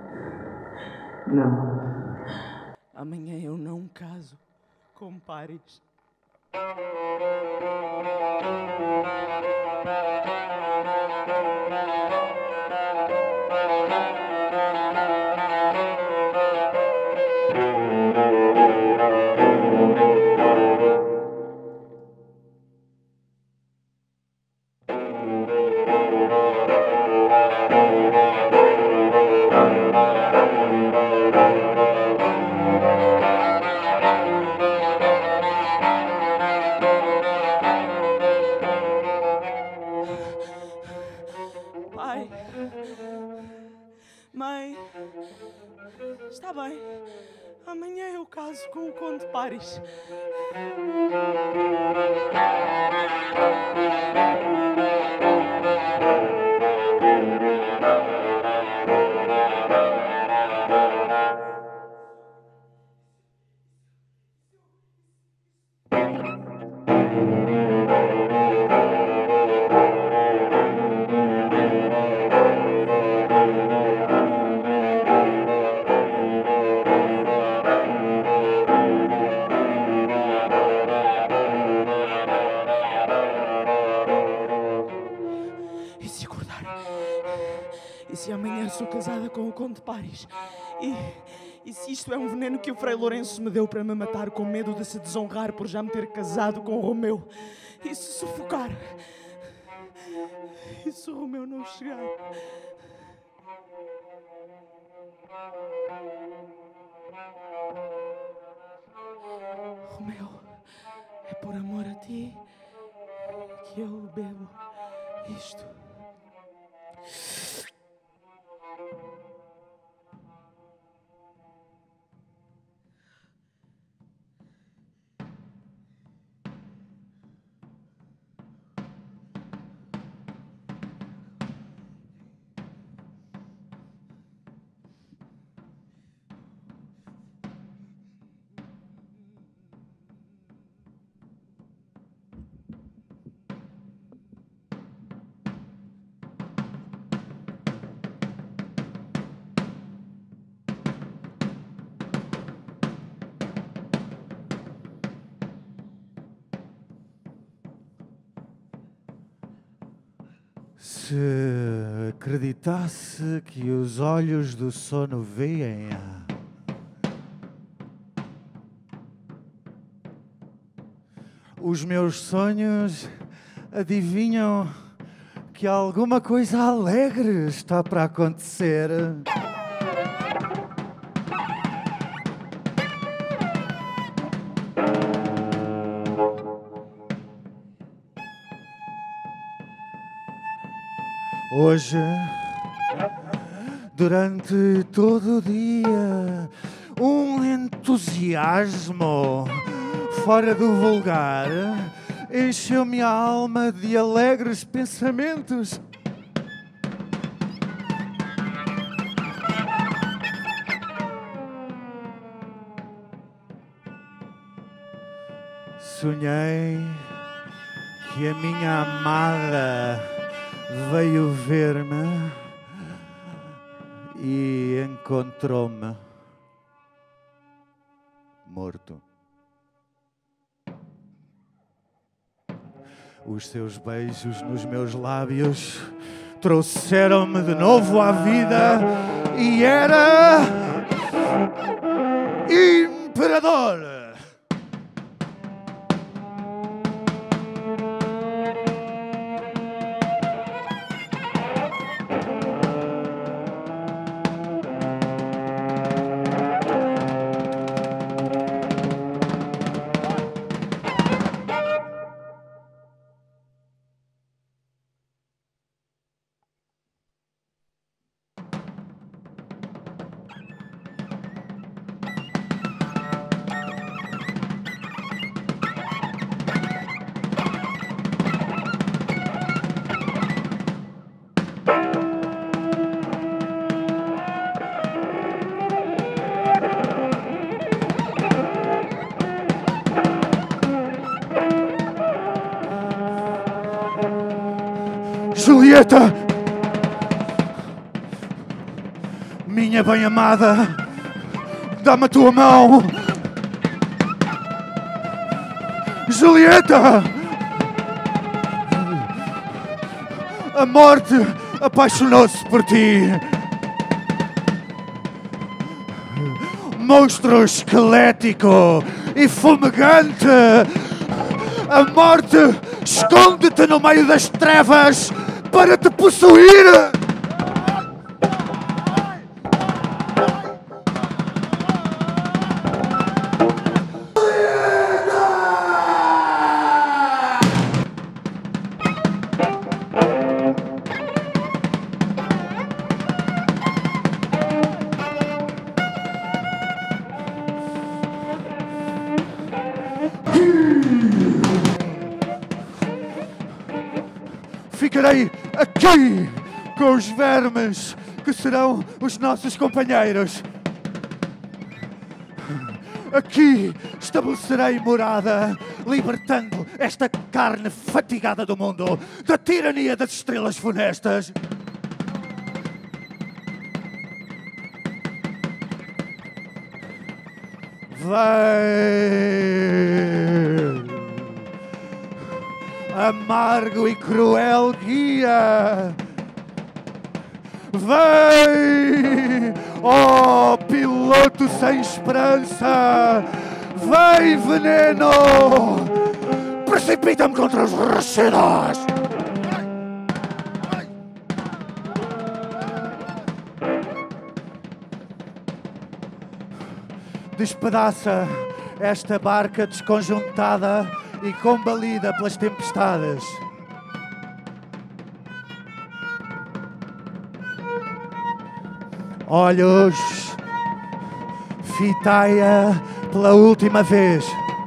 Não. Amanhã eu não caso com Paris. Pai, mãe, está bem. Amanhã eu caso com o Conde Paris. E se acordar? E se amanhã sou casada com o Conde Paris? E se isto é um veneno que o Frei Lourenço me deu para me matar com medo de se desonrar por já me ter casado com o Romeu? E se sufocar? E se o Romeu não chegar? Romeu, é por amor a ti que eu bebo isto. Se acreditasse que os olhos do sono veem, os meus sonhos adivinham que alguma coisa alegre está para acontecer. Hoje, durante todo o dia, um entusiasmo fora do vulgar encheu minha alma de alegres pensamentos. Sonhei que a minha amada veio ver-me e encontrou-me morto. Os seus beijos nos meus lábios trouxeram-me de novo à vida e era imperador. Julieta! Minha bem-amada, dá-me a tua mão! Julieta! A morte apaixonou-se por ti. Monstro esquelético e fumegante! A morte esconde-te no meio das trevas para te possuir! Ficarei aqui com os vermes que serão os nossos companheiros. Aqui estabelecerei morada, libertando esta carne fatigada do mundo da tirania das estrelas funestas. Vem! Amargo e cruel guia! Vem! Oh, piloto sem esperança! Vem, veneno! Precipita-me contra os rochedos! Despedaça esta barca desconjuntada e combalida pelas tempestades. Olhos, fitai-a pela última vez.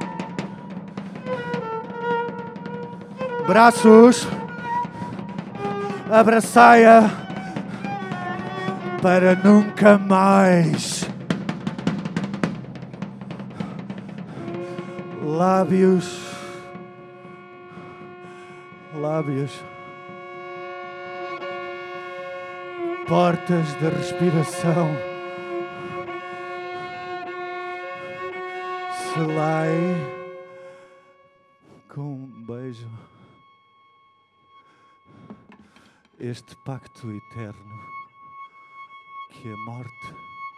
Braços, abraçai-a para nunca mais. Lábios, portas de respiração, selai com um beijo este pacto eterno que a morte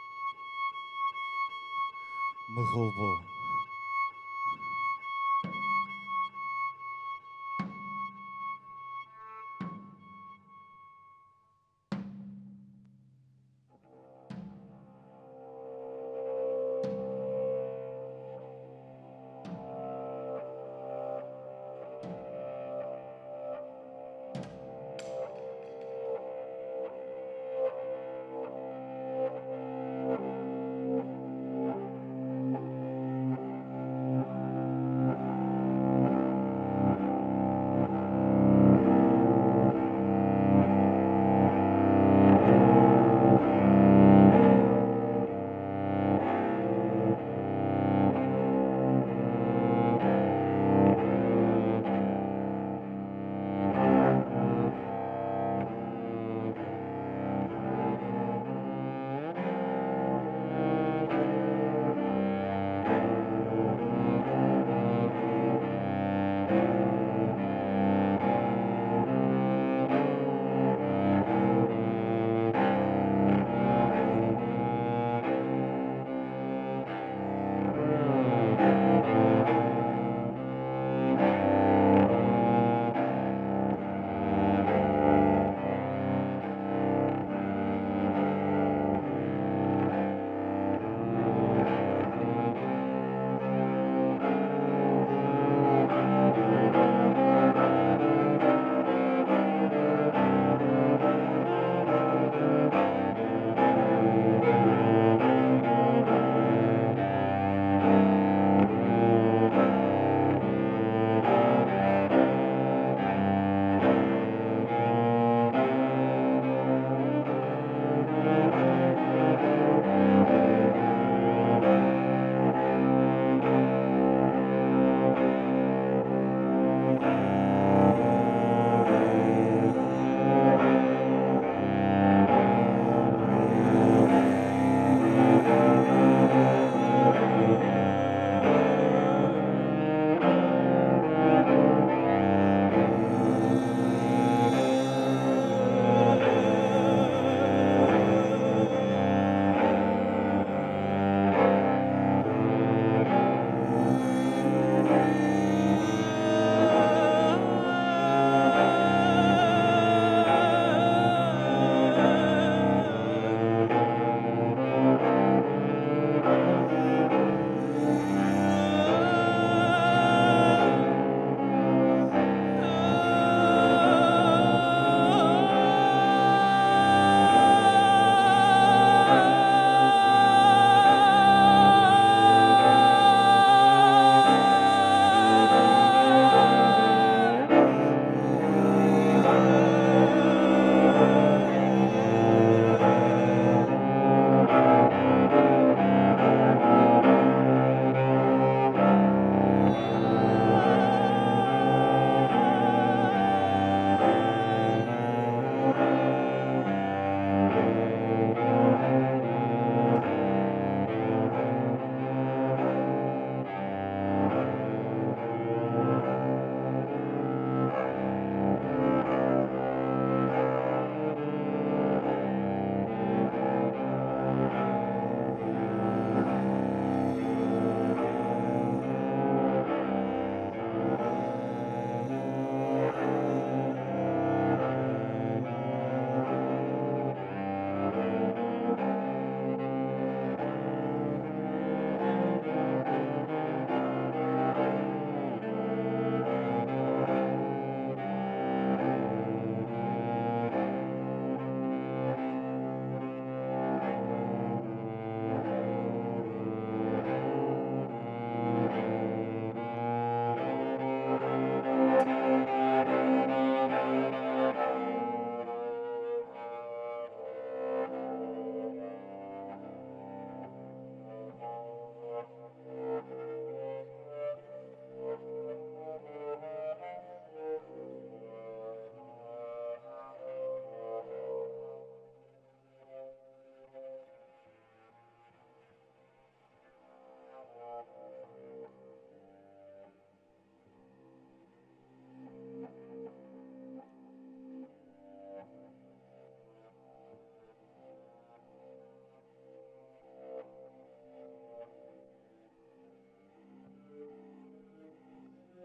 me roubou.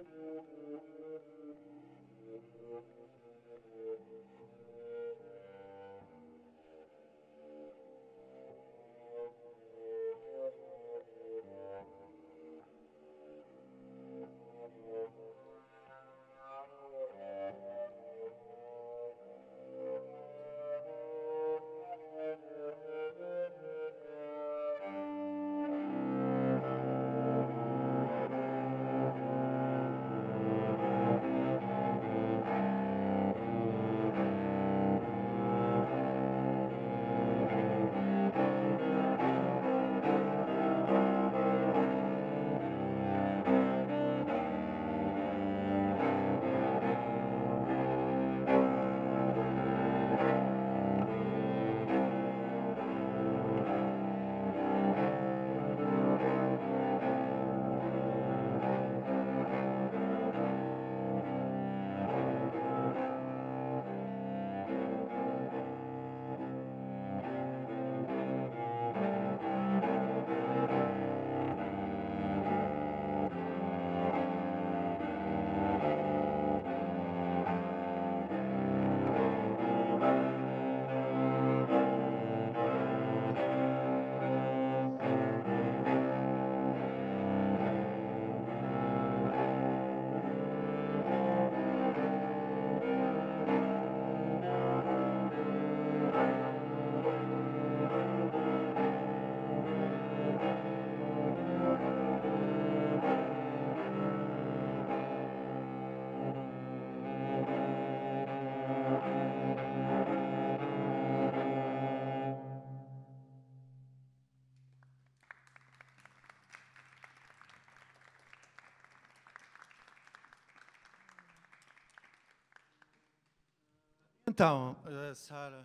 Então, Sara,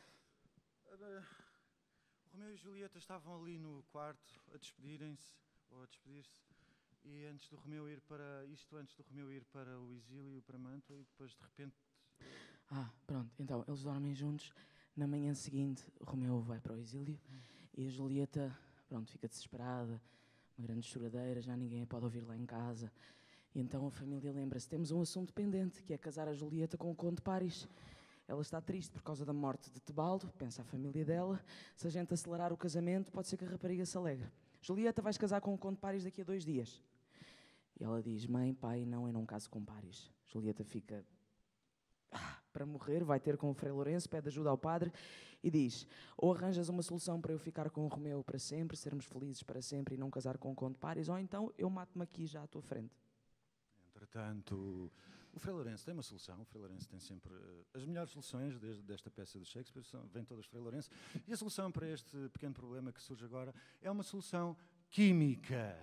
Romeu e Julieta estavam ali no quarto a despedirem-se, ou a despedir-se, e antes do Romeu ir para o exílio, para Mantua, e depois de repente... Pronto, então, eles dormem juntos. Na manhã seguinte, o Romeu vai para o exílio e a Julieta, pronto, fica desesperada, uma grande choradeira, já ninguém a pode ouvir lá em casa. E então a família lembra-se, temos um assunto pendente, que é casar a Julieta com o Conde de Paris. Ela está triste por causa da morte de Tebaldo, pensa a família dela. Se a gente acelerar o casamento, pode ser que a rapariga se alegre. Julieta, vais casar com o Conde de Paris daqui a 2 dias. E ela diz, mãe, pai, não, eu não caso com Paris. Julieta fica para morrer, vai ter com o Frei Lourenço, pede ajuda ao padre e diz, ou arranjas uma solução para eu ficar com o Romeu para sempre, sermos felizes para sempre e não casar com o Conde de Paris, ou então eu mato-me aqui já à tua frente. Entretanto, o Frei Lourenço tem uma solução. O Frei Lourenço tem sempre as melhores soluções desta peça de Shakespeare, vêm todas do Frei Lourenço. E a solução para este pequeno problema que surge agora é uma solução química.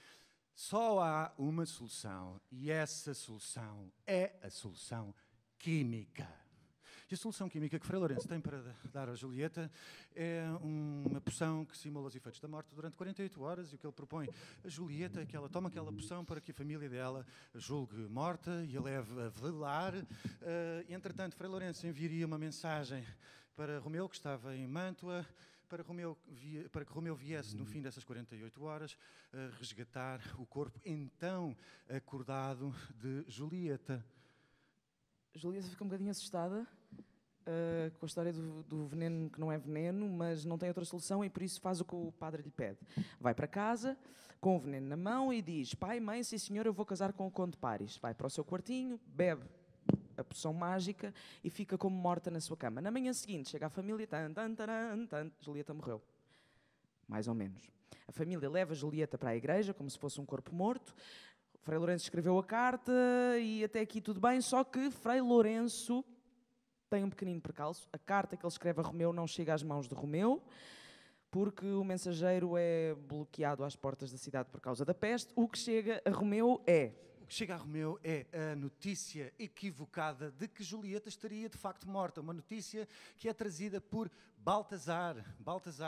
Só há uma solução e essa solução é a solução química. E a solução química que Frei Lourenço tem para dar a Julieta é uma poção que simula os efeitos da morte durante 48 horas, e o que ele propõe a Julieta é que ela tome aquela poção para que a família dela a julgue morta e a leve a velar. Entretanto, Frei Lourenço enviaria uma mensagem para Romeu, que estava em Mantua, para que Romeu viesse no fim dessas 48 horas resgatar o corpo então acordado de Julieta. Julieta fica um bocadinho assustada com a história do veneno que não é veneno, mas não tem outra solução e por isso faz o que o padre lhe pede. Vai para casa com o veneno na mão e diz, pai, mãe, sim senhor, eu vou casar com o Conde de Paris. Vai para o seu quartinho, bebe a poção mágica e fica como morta na sua cama. Na manhã seguinte chega a família, Julieta morreu. Mais ou menos. A família leva Julieta para a igreja como se fosse um corpo morto. Frei Lourenço escreveu a carta e até aqui tudo bem, só que Frei Lourenço tem um pequenino percalço. A carta que ele escreve a Romeu não chega às mãos de Romeu, porque o mensageiro é bloqueado às portas da cidade por causa da peste. O que chega a Romeu é... O que chega a Romeu é a notícia equivocada de que Julieta estaria de facto morta. Uma notícia que é trazida por Baltazar. Baltazar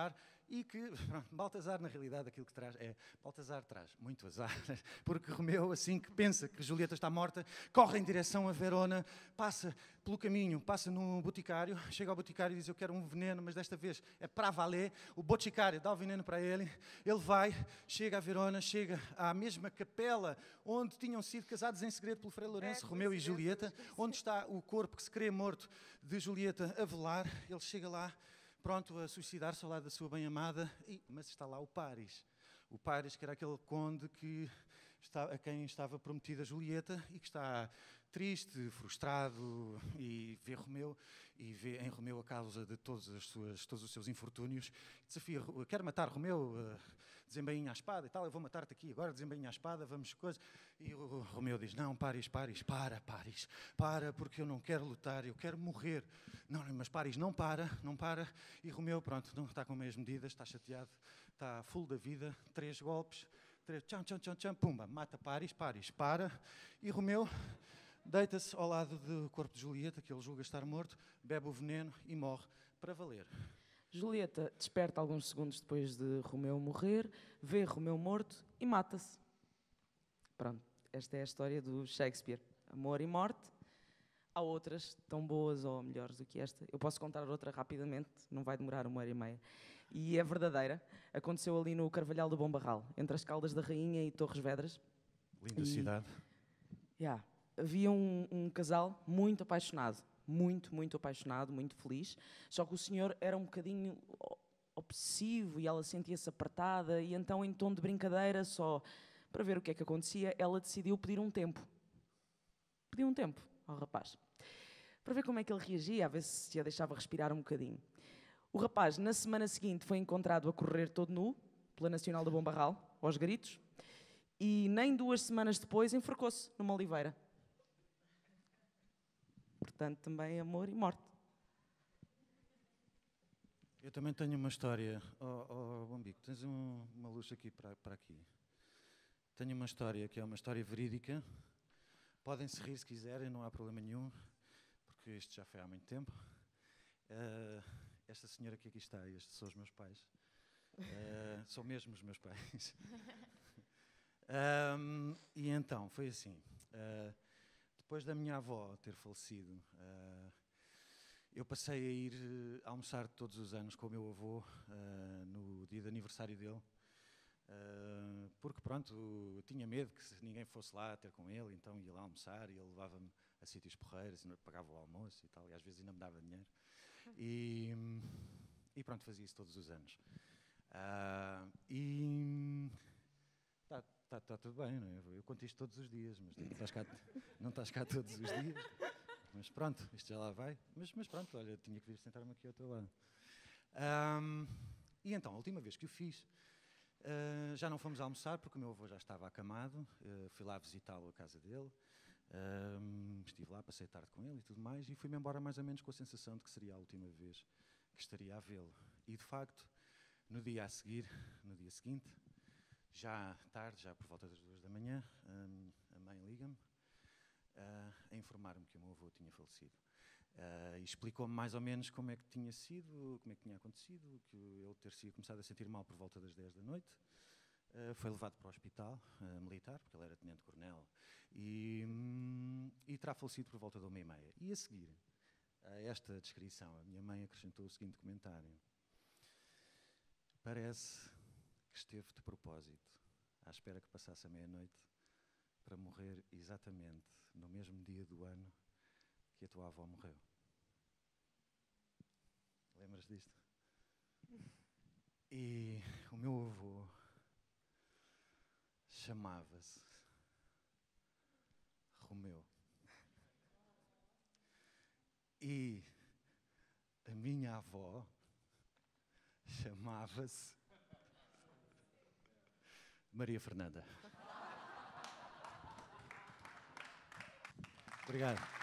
e que, Baltazar, na realidade, aquilo que traz Baltazar traz muito azar, porque Romeu, assim que pensa que Julieta está morta, corre em direção a Verona, passa pelo caminho, passa no boticário, chega ao boticário e diz: eu quero um veneno, mas desta vez é para valer. O boticário dá o veneno para ele, ele vai, chega a Verona, chega à mesma capela onde tinham sido casados em segredo pelo Frei Lourenço, Romeu e Julieta, onde está o corpo que se crê morto de Julieta a velar. Ele chega lá, pronto a suicidar-se ao lado da sua bem-amada, mas está lá o Paris. O Paris, que era aquele conde a quem estava prometida Julieta e que está triste, frustrado, e vê Romeu, e vê em Romeu a causa de todos os seus infortúnios. Desafia: quer matar Romeu, desembainha a espada e tal, eu vou matar-te aqui agora, desembainha a espada, vamos coisa. E o Romeu diz: não, Paris, Paris, para, porque eu não quero lutar, eu quero morrer. Não, mas Paris não para. E Romeu, pronto, não está com meias medidas, está chateado, está full da vida, 3 golpes, tcham, pumba, mata Paris, para. E Romeu deita-se ao lado do corpo de Julieta, que ele julga estar morto, bebe o veneno e morre para valer. Julieta desperta alguns segundos depois de Romeu morrer, vê Romeu morto e mata-se. Pronto, esta é a história do Shakespeare. Amor e morte. Há outras tão boas ou melhores do que esta. Eu posso contar outra rapidamente, não vai demorar 1h30. E é verdadeira. Aconteceu ali no Carvalhal do Bom Barral, entre as Caldas da Rainha e Torres Vedras. Linda cidade. Havia um casal muito apaixonado. Muito apaixonado, muito feliz. Só que o senhor era um bocadinho obsessivo e ela sentia-se apertada. E então, em tom de brincadeira, só para ver o que é que acontecia, ela decidiu pedir um tempo. Pediu um tempo ao rapaz, para ver como é que ele reagia, a ver se a deixava respirar um bocadinho. O rapaz, na semana seguinte, foi encontrado a correr todo nu, pela Nacional do Bom Barral, aos gritos, e nem 2 semanas depois enforcou-se numa oliveira. Portanto, também amor e morte. Eu também tenho uma história. Bombico, tens uma luz aqui para aqui. Tenho uma história que é uma história verídica. Podem se rir se quiserem, não há problema nenhum, porque isto já foi há muito tempo. Esta senhora que aqui está, estes são os meus pais. São mesmo os meus pais. E então, foi assim. Depois da minha avó ter falecido, eu passei a ir almoçar todos os anos com o meu avô, no dia de aniversário dele. Porque pronto, eu tinha medo que ninguém fosse lá ter com ele, então ia lá almoçar e ele levava-me a sítios porreiros, pagava o almoço e tal, e às vezes ainda me dava dinheiro. E pronto, fazia isso todos os anos. Está tudo bem, não é? Eu conto isto todos os dias, mas não estás cá todos os dias. Mas pronto, isto já lá vai. Mas pronto, olha, tinha que vir sentar-me aqui ao teu lado. E então, a última vez que o fiz, já não fomos almoçar porque o meu avô já estava acamado. Fui lá visitá-lo à casa dele. Estive lá, passei a tarde com ele e tudo mais. E fui-me embora mais ou menos com a sensação de que seria a última vez que estaria a vê-lo. E de facto, no dia seguinte, já tarde, já por volta das 2 da manhã, a mãe liga-me a informar-me que o meu avô tinha falecido. E explicou-me mais ou menos como é que tinha sido, como é que tinha acontecido, que ele ter começado a sentir mal por volta das 10 da noite. Foi levado para o hospital militar, porque ele era tenente-coronel, e terá falecido por volta da 1h30. E a seguir a esta descrição, a minha mãe acrescentou o seguinte comentário: parece que esteve de propósito, à espera que passasse a meia-noite, para morrer exatamente no mesmo dia do ano que a tua avó morreu. Lembras disto? E o meu avô chamava-se Romeu. E a minha avó chamava-se Maria Fernanda. Obrigado.